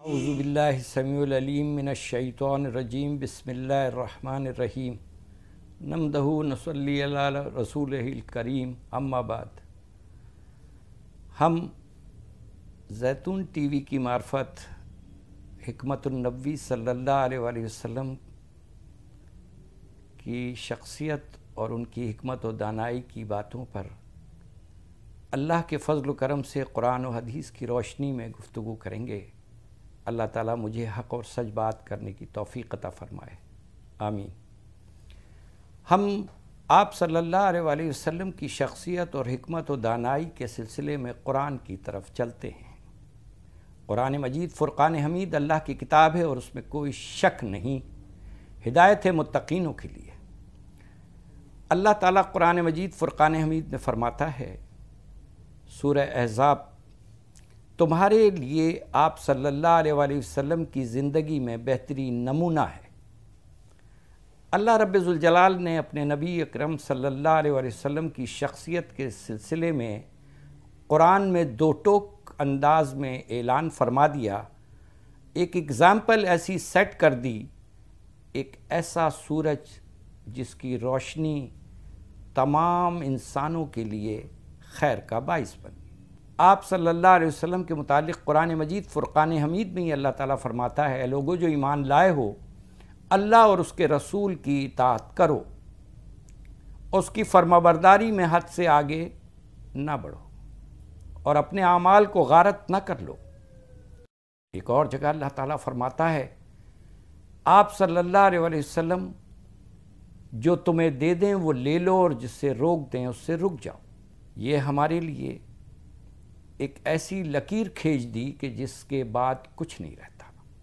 اعوذ باللہ السمیع العلیم من الشیطان الرجیم بسم اللہ الرحمن الرحیم نحمدہ نصلی علی رسولہ الکریم اما بعد۔ ہم زیتون ٹی وی کی معرفت حکمت النبوی صلی اللہ علیہ وآلہ وسلم کی شخصیت اور ان کی حکمت و دانائی کی باتوں پر اللہ کے فضل و کرم سے قرآن و حدیث کی روشنی میں گفتگو کریں گے۔ اللہ تعالیٰ مجھے حق اور سچ بات کرنے کی توفیق عطا فرمائے، آمین۔ ہم آپ صلی اللہ علیہ وآلہ وسلم کی شخصیت اور حکمت و دانائی کے سلسلے میں قرآن کی طرف چلتے ہیں۔ قرآن مجید فرقان حمید اللہ کی کتاب ہے اور اس میں کوئی شک نہیں، ہدایت ہے متقینوں کے لیے۔ اللہ تعالیٰ قرآن مجید فرقان حمید میں فرماتا ہے، سورہ احزاب، تمہارے لیے آپ صلی اللہ علیہ وآلہ وسلم کی زندگی میں بہترین نمونہ ہے۔ اللہ رب ذوالجلال نے اپنے نبی اکرم صلی اللہ علیہ وآلہ وسلم کی شخصیت کے سلسلے میں قرآن میں دو ٹوک انداز میں اعلان فرما دیا، ایک اگزامپل ایسی سیٹ کر دی، ایک ایسا سورج جس کی روشنی تمام انسانوں کے لیے خیر کا باعث بن۔ آپ صلی اللہ علیہ وسلم کے متعلق قرآن مجید فرقان حمید میں ہی اللہ تعالیٰ فرماتا ہے، اے لوگو جو ایمان لائے ہو، اللہ اور اس کے رسول کی اطاعت کرو، اس کی فرمانبرداری میں حد سے آگے نہ بڑھو اور اپنے اعمال کو غارت نہ کر لو۔ ایک اور جگہ اللہ تعالیٰ فرماتا ہے، آپ صلی اللہ علیہ وسلم جو تمہیں دے دیں وہ لے لو اور جس سے روک دیں اس سے رک جاؤ۔ یہ ہمارے لیے ایک ایسی لکیر کھینچ دی کہ جس کے بعد کچھ نہیں رہتا۔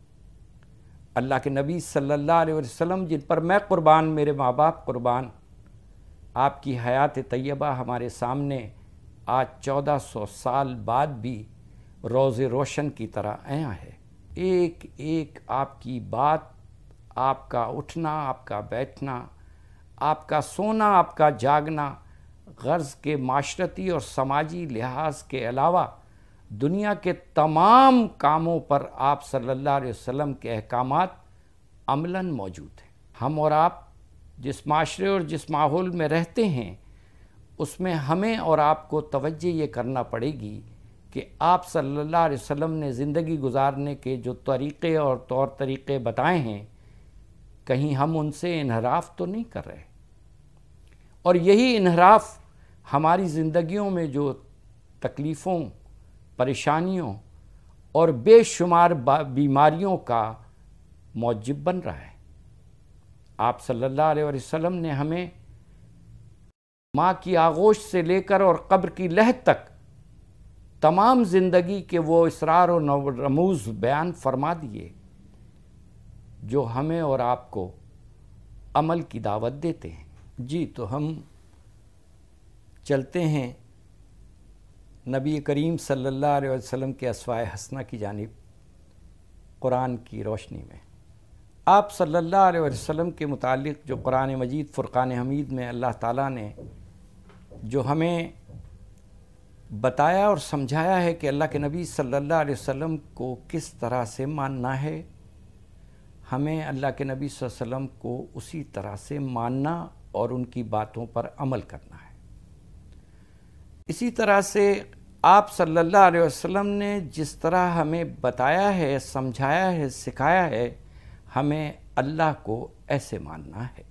اللہ کے نبی صلی اللہ علیہ وسلم جن پر میں قربان، میرے ماں باپ قربان، آپ کی حیات طیبہ ہمارے سامنے آج 1400 سال بعد بھی روز روشن کی طرح عیاں ہے۔ ایک ایک آپ کی بات، آپ کا اٹھنا، آپ کا بیٹھنا، آپ کا سونا، آپ کا جاگنا، غرض کے معاشرتی اور سماجی لحاظ کے علاوہ دنیا کے تمام کاموں پر آپ صلی اللہ علیہ وسلم کے احکامات عملاً موجود ہیں۔ ہم اور آپ جس معاشرے اور جس ماحول میں رہتے ہیں اس میں ہمیں اور آپ کو توجہ یہ کرنا پڑے گی کہ آپ صلی اللہ علیہ وسلم نے زندگی گزارنے کے جو طریقے اور طور طریقے بتائے ہیں، کہیں ہم ان سے انحراف تو نہیں کر رہے، اور یہی انحراف ہماری زندگیوں میں جو تکلیفوں، پریشانیوں اور بے شمار بیماریوں کا موجب بن رہا ہے۔ آپ صلی اللہ علیہ وسلم نے ہمیں ماں کی آغوش سے لے کر اور قبر کی لحد تک تمام زندگی کے وہ اسرار و رموز بیان فرما دیے جو ہمیں اور آپ کو عمل کی دعوت دیتے ہیں۔ جی، تو ہم چلتے ہیں نبی کریم صلی اللہ علیہ وسلم کے اسوائے حسنہ کی جانب قرآن کی روشنی میں۔ آپ صلی اللہ علیہ وسلم کے متعلق جو قرآن مجید فرقان حمید میں اللہ تعالیٰ نے جو ہمیں بتایا اور سمجھایا ہے کہ اللہ کے نبی صلی اللہ علیہ وسلم کو کس طرح سے ماننا ہے، ہمیں اللہ کے نبی صلی اللہ علیہ وسلم کو اسی طرح سے ماننا اور ان کی باتوں پر عمل کرنا ہے۔ اسی طرح سے آپ صلی اللہ علیہ وسلم نے جس طرح ہمیں بتایا ہے، سمجھایا ہے، سکھایا ہے، ہمیں اللہ کو ایسے ماننا ہے۔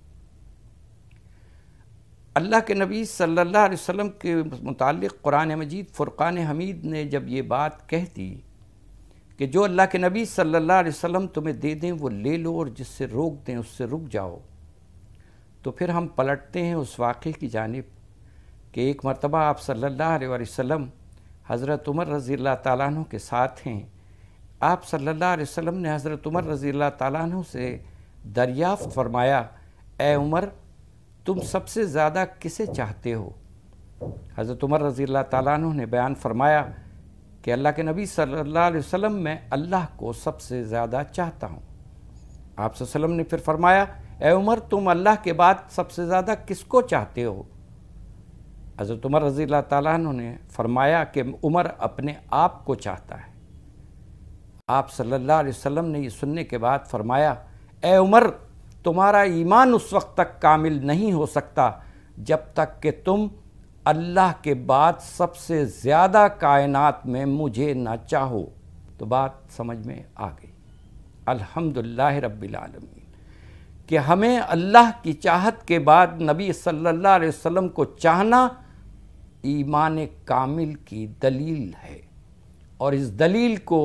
اللہ کے نبی صلی اللہ علیہ وسلم کے متعلق قرآن مجید فرقان حمید نے جب یہ بات کہہ دی کہ جو اللہ کے نبی صلی اللہ علیہ وسلم تمہیں دے دیں وہ لے لو اور جس سے روک دیں اس سے رک جاؤ، تو پھر ہم پلٹتے ہیں اس واقعے کی جانب کہ ایک مرتبہ آپ صلی اللہ علیہ وسلم حضرت عمر رضی اللہ تعالیٰ عنہ کے ساتھ ہیں۔ آپ صلی اللہ علیہ وسلم نے حضرت عمر رضی اللہ تعالیٰ عنہ سے دریافت فرمایا، اے عمر، تم سب سے زیادہ کسے چاہتے ہو؟ حضرت عمر رضی اللہ تعالیٰ عنہ نے بیان فرمایا کہ اللہ کے نبی صلی اللہ علیہ وسلم میں اللہ کو سب سے زیادہ چاہتا ہوں۔ آپ صلی اللہ علیہ وسلم نے پھر فرمایا، اے عمر، تم اللہ کے بعد سب سے زیادہ کس کو چاہتے ہو؟ حضرت عمر رضی اللہ تعالیٰ عنہ نے فرمایا کہ عمر اپنے آپ کو چاہتا ہے۔ آپ صلی اللہ علیہ وسلم نے یہ سننے کے بعد فرمایا، اے عمر، تمہارا ایمان اس وقت تک کامل نہیں ہو سکتا جب تک کہ تم اللہ کے بعد سب سے زیادہ کائنات میں مجھے نہ چاہو۔ تو بات سمجھ میں آ گئی۔ الحمدللہ رب العالمین کہ ہمیں اللہ کی چاہت کے بعد نبی صلی اللہ علیہ وسلم کو چاہنا ایمان کامل کی دلیل ہے، اور اس دلیل کو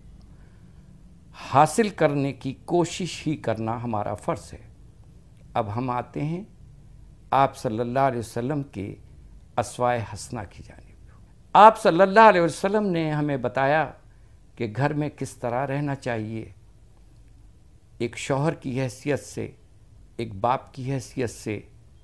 حاصل کرنے کی کوشش ہی کرنا ہمارا فرض ہے۔ اب ہم آتے ہیں آپ صلی اللہ علیہ وسلم کے اسوائے حسنہ کی جانب۔ آپ صلی اللہ علیہ وسلم نے ہمیں بتایا کہ گھر میں کس طرح رہنا چاہیے، ایک شوہر کی حیثیت سے، ایک باپ کی حیثیت سے،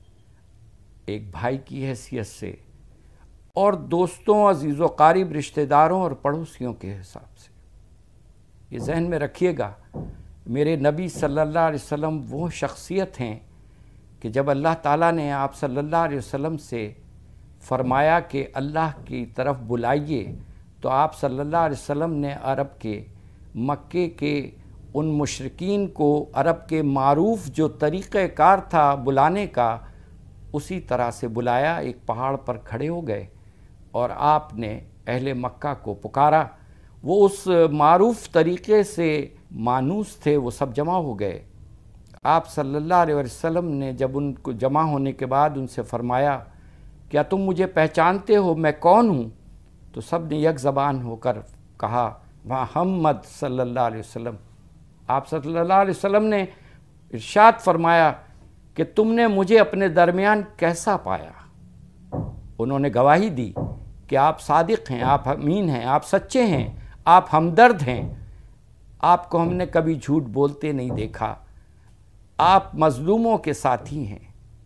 ایک بھائی کی حیثیت سے، اور دوستوں، عزیز و قریب رشتہ داروں اور پڑوسیوں کے حساب سے۔ یہ ذہن میں رکھیے گا، میرے نبی صلی اللہ علیہ وسلم وہ شخصیت ہیں کہ جب اللہ تعالیٰ نے آپ صلی اللہ علیہ وسلم سے فرمایا کہ اللہ کی طرف بلائیے، تو آپ صلی اللہ علیہ وسلم نے عرب کے، مکے کے ان مشرکین کو، عرب کے معروف جو طریقہ کار تھا بلانے کا، اسی طرح سے بلایا۔ ایک پہاڑ پر کھڑے ہو گئے اور آپ نے اہل مکہ کو پکارا۔ وہ اس معروف طریقے سے مانوس تھے، وہ سب جمع ہو گئے۔ آپ صلی اللہ علیہ وسلم نے جب ان کو جمع ہونے کے بعد ان سے فرمایا، کیا تم مجھے پہچانتے ہو، میں کون ہوں؟ تو سب نے یک زبان ہو کر کہا، محمد صلی اللہ علیہ وسلم۔ آپ صلی اللہ علیہ وسلم نے ارشاد فرمایا کہ تم نے مجھے اپنے درمیان کیسا پایا؟ انہوں نے گواہی دی کہ آپ صادق ہیں، آپ امین ہیں، آپ سچے ہیں، آپ ہمدرد ہیں، آپ کو ہم نے کبھی جھوٹ بولتے نہیں دیکھا، آپ مظلوموں کے ساتھی ہیں۔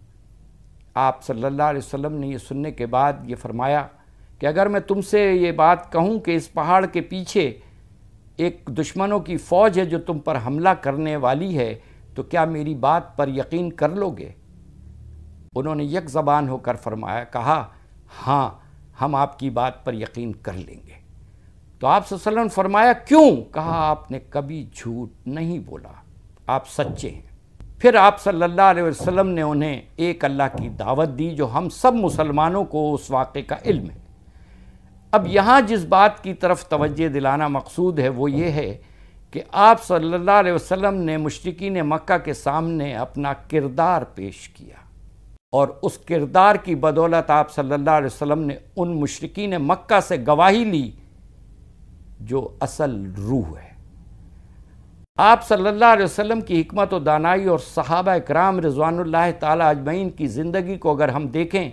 آپ صلی اللہ علیہ وسلم نے یہ سننے کے بعد یہ فرمایا کہ اگر میں تم سے یہ بات کہوں کہ اس پہاڑ کے پیچھے ایک دشمنوں کی فوج ہے جو تم پر حملہ کرنے والی ہے، تو کیا میری بات پر یقین کر لو گے؟ انہوں نے یک زبان ہو کر فرمایا، کہا ہاں، ہم آپ کی بات پر یقین کر لیں گے۔ تو آپ صلی اللہ علیہ وسلم نے فرمایا، کیوں؟ کہا آپ نے کبھی جھوٹ نہیں بولا، آپ سچے ہیں۔ پھر آپ صلی اللہ علیہ وسلم نے انہیں ایک اللہ کی دعوت دی جو ہم سب مسلمانوں کو اس واقعے کا علم ہے۔ اب یہاں جس بات کی طرف توجہ دلانا مقصود ہے وہ یہ ہے کہ آپ صلی اللہ علیہ وسلم نے مشرکین مکہ کے سامنے اپنا کردار پیش کیا، اور اس کردار کی بدولت آپ صلی اللہ علیہ وسلم نے ان مشرکین مکہ سے گواہی لی جو اصل روح ہے۔ آپ صلی اللہ علیہ وسلم کی حکمت و دانائی اور صحابہ اکرام رضوان اللہ تعالی اجمعین کی زندگی کو اگر ہم دیکھیں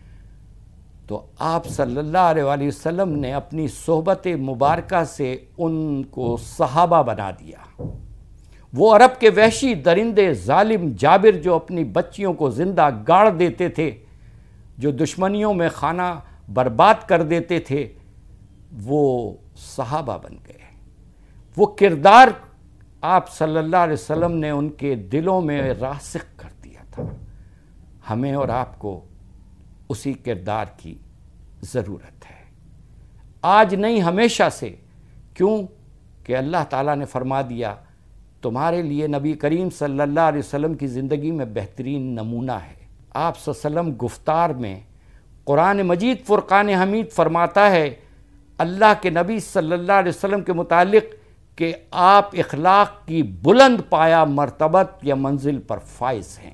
تو آپ صلی اللہ علیہ وسلم نے اپنی صحبت مبارکہ سے ان کو صحابہ بنا دیا۔ وہ عرب کے وحشی درندے ظالم جابر جو اپنی بچیوں کو زندہ گاڑ دیتے تھے، جو دشمنیوں میں خانہ برباد کر دیتے تھے، وہ صحابہ بن گئے۔ وہ کردار آپ صلی اللہ علیہ وسلم نے ان کے دلوں میں راسخ کر دیا تھا۔ ہمیں اور آپ کو اسی کردار کی ضرورت ہے، آج نہیں ہمیشہ سے۔ کیوں کہ اللہ تعالیٰ نے فرما دیا تمہارے لیے نبی کریم صلی اللہ علیہ وسلم کی زندگی میں بہترین نمونہ ہے۔ آپ صلی اللہ علیہ وسلم گفتار میں قرآن مجید فرقان حمید فرماتا ہے اللہ کے نبی صلی اللہ علیہ وسلم کے متعلق کہ آپ اخلاق کی بلند پایا مرتبت یا منزل پر فائز ہیں۔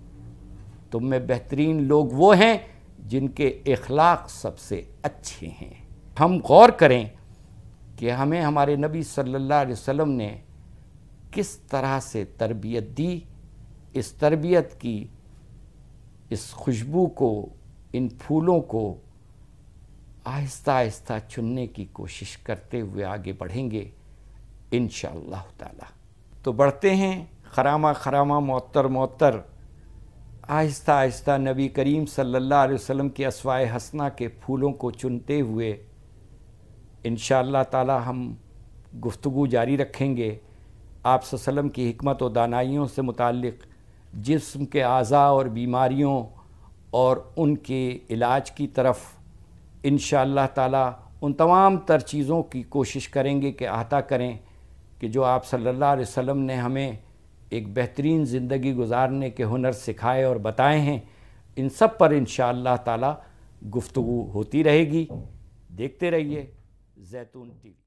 تم میں بہترین لوگ وہ ہیں جن کے اخلاق سب سے اچھے ہیں۔ ہم غور کریں کہ ہمیں ہمارے نبی صلی اللہ علیہ وسلم نے کس طرح سے تربیت دی۔ اس تربیت کی، اس خوشبو کو، ان پھولوں کو آہستہ آہستہ چننے کی کوشش کرتے ہوئے آگے بڑھیں گے انشاءاللہ تعالی۔ تو بڑھتے ہیں خرامہ خرامہ، معطر معطر، آہستہ آہستہ نبی کریم صلی اللہ علیہ وسلم کے اسوائے حسنہ کے پھولوں کو چنتے ہوئے انشاءاللہ تعالی ہم گفتگو جاری رکھیں گے آپ صلی اللہ علیہ وسلم کی حکمت و دانائیوں سے متعلق، جسم کے اعضاء اور بیماریوں اور ان کے علاج کی طرف انشاءاللہ تعالی ان تمام تر چیزوں کی کوشش کریں گے کہ احاطہ کریں۔ کہ جو آپ صلی اللہ علیہ وسلم نے ہمیں ایک بہترین زندگی گزارنے کے ہنر سکھائے اور بتائے ہیں، ان سب پر انشاءاللہ تعالی گفتگو ہوتی رہے گی۔ دیکھتے رہیے زیتون ٹی وی۔